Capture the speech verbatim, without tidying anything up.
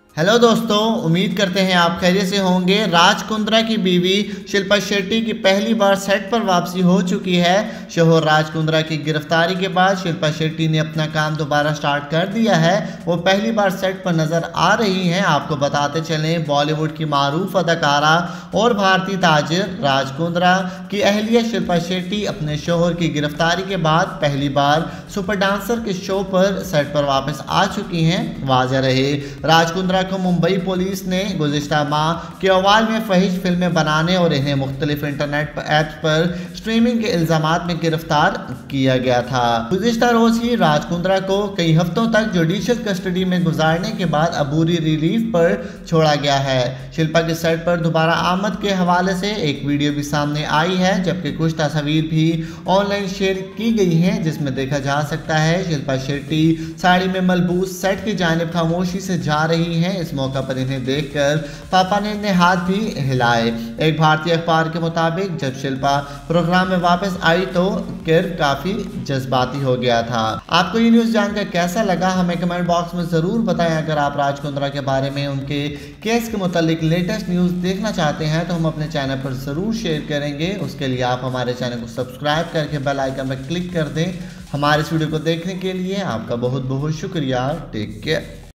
Hello दोस्तों, उम्मीद करते हैं आप खैरियत से होंगे। राज कुंद्रा की बीवी शिल्पा शेट्टी की पहली बार सेट पर वापसी हो चुकी है। शोहर राज कुंद्रा की गिरफ्तारी के बाद शिल्पा शेट्टी ने अपना काम दोबारा स्टार्ट कर दिया है। वो पहली बार सेट पर नजर आ रही हैं। आपको बताते चलें, बॉलीवुड की मारूफ अदाकारा और भारतीय ताजिर राज कुंद्रा की अहलिया शिल्पा शेट्टी अपने शोहर की गिरफ्तारी के बाद पहली बार सुपर डांसर के शो पर सेट पर वापस आ चुकी हैं। वाज़ेह रहे, राज कुंद्रा को मुंबई पुलिस ने गुज़िश्ता माह के अवाल में फहिश फिल्में बनाने और इन्हें मुख्तलिफ इंटरनेट ऐप्स पर स्ट्रीमिंग के इल्जामात में गिरफ्तार किया गया था। गुज़िश्ता रोज ही राज कुंद्रा को कई हफ्तों तक जुडिशियल कस्टडी में गुजारने के बाद अबूरी रिलीफ पर छोड़ा गया है। शिल्पा के सेट पर दोबारा आमद के हवाले से एक वीडियो भी सामने आई है, जबकि कुछ तस्वीर भी ऑनलाइन शेयर की गई हैं, जिसमें देखा जा सकता है शिल्पा शेट्टी साड़ी में मलबूस सेट की जानिब खामोशी से जा रही हैं। इस मौका पर इन्हें देखकर पापा ने इन्हें हाथ भी हिलाए। एक भारतीय अखबार के मुताबिक जब शिल्पा प्रोग्राम में वापस आई तो किर काफी जज्बाती हो गया था। आपको ये न्यूज़ जानकर कैसा लगा, हमें कमेंट बॉक्स में ज़रूर बताएं। अगर आप राज कुंद्रा के बारे में, उनके केस के मुतालिक लेटेस्ट न्यूज़ देखना चाहते हैं तो हम अपने चैनल पर ज़रूर शेयर करेंगे। उसके लिए आप हमारे चैनल को सब्सक्राइब करके बेल आइकन पर क्लिक कर दें। हमारे इस वीडियो को देखने के लिए आपका बहुत बहुत शुक्रिया। Take care.